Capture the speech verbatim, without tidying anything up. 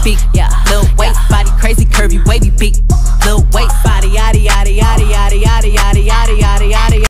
big, yeah. Little waist, body crazy, curvy, wavy, big.